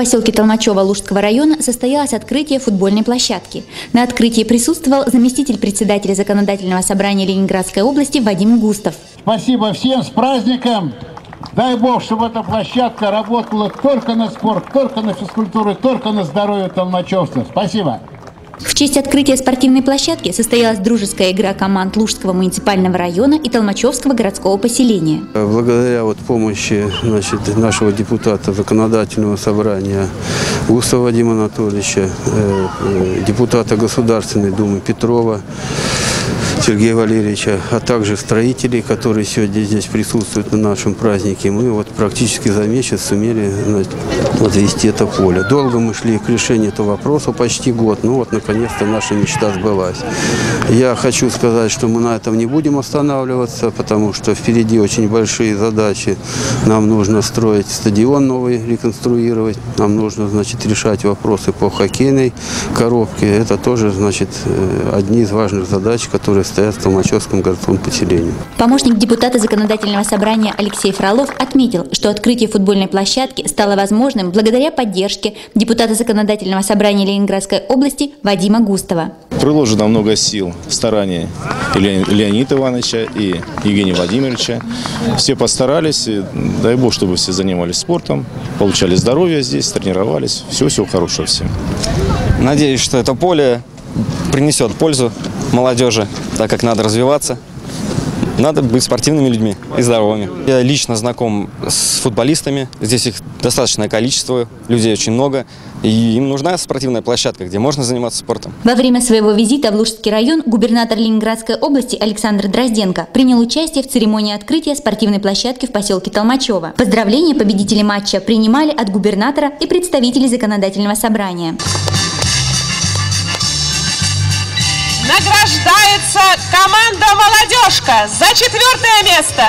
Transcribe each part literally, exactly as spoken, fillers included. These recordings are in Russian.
поселке Толмачево Лужского района состоялось открытие футбольной площадки. На открытии присутствовал заместитель председателя Законодательного собрания Ленинградской области Вадим Густов. Спасибо всем, с праздником! Дай Бог, чтобы эта площадка работала только на спорт, только на физкультуру, только на здоровье толмачевцев. Спасибо! В честь открытия спортивной площадки состоялась дружеская игра команд Лужского муниципального района и Толмачевского городского поселения. Благодаря вот помощи, значит, нашего депутата Законодательного собрания Густава Вадима Анатольевича, э, э, депутата Государственной Думы Петрова Сергея Валерьевича, а также строителей, которые сегодня здесь присутствуют на нашем празднике, мы вот практически за месяц сумели, значит, возвести это поле. Долго мы шли к решению этого вопроса, почти год, но вот наконец-то наша мечта сбылась. Я хочу сказать, что мы на этом не будем останавливаться, потому что впереди очень большие задачи. Нам нужно строить стадион новый, реконструировать, нам нужно, значит, решать вопросы по хоккейной коробке. Это тоже, значит, одни из важных задач, которые стоят в Толмачевском городском поселении. Помощник депутата Законодательного собрания Алексей Фролов отметил, что открытие футбольной площадки стало возможным благодаря поддержке депутата Законодательного собрания Ленинградской области Вадима Густова. Приложено много сил, стараний и Леонида Ивановича, и Евгения Владимировича. Все постарались, и дай Бог, чтобы все занимались спортом, получали здоровье здесь, тренировались. Всего-всего хорошего всем. Надеюсь, что это поле принесет пользу молодежи, так как надо развиваться. Надо быть спортивными людьми и здоровыми. Я лично знаком с футболистами. Здесь их достаточное количество, людей очень много. И им нужна спортивная площадка, где можно заниматься спортом. Во время своего визита в Лужский район губернатор Ленинградской области Александр Дрозденко принял участие в церемонии открытия спортивной площадки в поселке Толмачево. Поздравления победителей матча принимали от губернатора и представителей Законодательного собрания. Награждается команда «Молодежка» за четвертое место.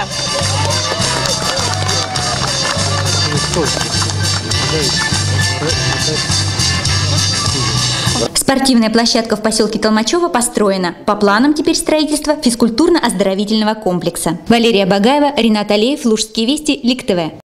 Спортивная площадка в поселке Толмачево построена. По планам теперь строительство физкультурно-оздоровительного комплекса. Валерия Багаева, Ренат Алеев, Лужские вести, Лик ТВ.